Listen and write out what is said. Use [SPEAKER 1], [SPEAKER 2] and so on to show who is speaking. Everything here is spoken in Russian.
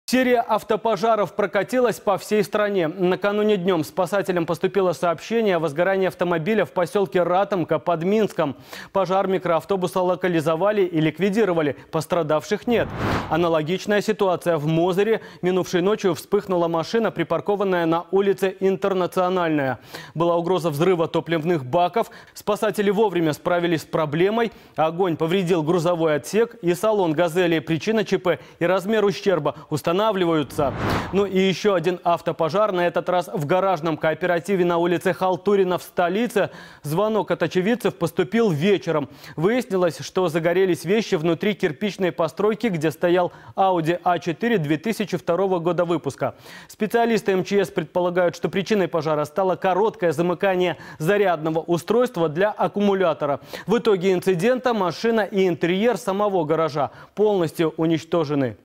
[SPEAKER 1] Серия автопожаров прокатилась по всей стране. Накануне днем спасателям поступило сообщение о возгорании автомобиля в поселке Ратомка под Минском. Пожар микроавтобуса локализовали и ликвидировали. Пострадавших нет. Аналогичная ситуация в Мозыре. Минувшей ночью вспыхнула машина, припаркованная на улице Интернациональная. Была угроза взрыва топливных баков. Спасатели вовремя справились с проблемой. Огонь повредил грузовой отсек и салон «Газели». Причина ЧП и размер ущерба устанавливаются. Ну и еще один автопожар, на этот раз в гаражном кооперативе на улице Халтурина в столице. Звонок от очевидцев поступил вечером. Выяснилось, что загорелись вещи внутри кирпичной постройки, где стоял Audi A4 2002 года выпуска. Специалисты МЧС предполагают, что причиной пожара стало короткое замыкание зарядного устройства для аккумулятора. В итоге инцидента машина и интерьер самого гаража полностью уничтожены.